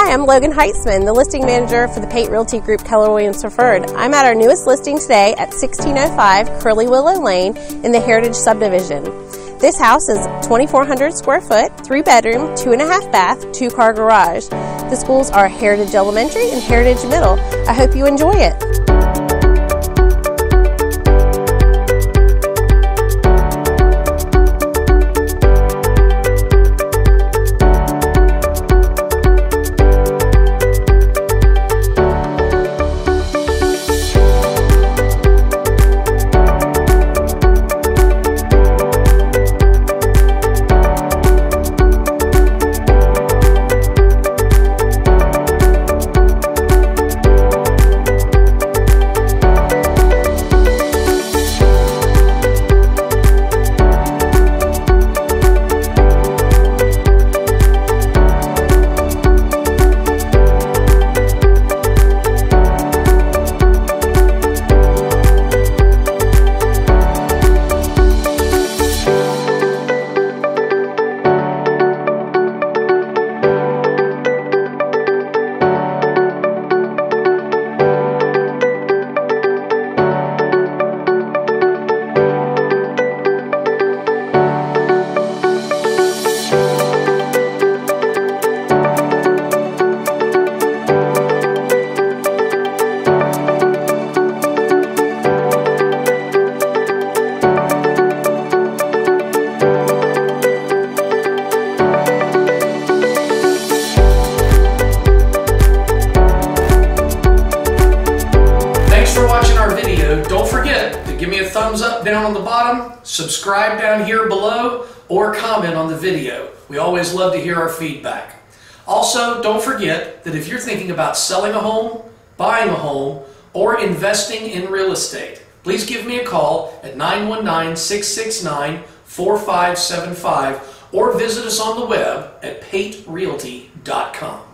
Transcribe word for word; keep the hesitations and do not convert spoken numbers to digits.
Hi, I'm Logan Heitzman, the listing manager for the Pate Realty Group, Keller Williams Preferred. I'm at our newest listing today at sixteen oh five Curly Willow Lane in the Heritage Subdivision. This house is twenty-four hundred square foot, three bedroom, two and a half bath, two car garage. The schools are Heritage Elementary and Heritage Middle. I hope you enjoy it. Don't forget to give me a thumbs up down on the bottom, subscribe down here below, or comment on the video. We always love to hear our feedback. Also, don't forget that if you're thinking about selling a home, buying a home, or investing in real estate, please give me a call at nine one nine, six six nine, four five seven five or visit us on the web at pate realty dot com.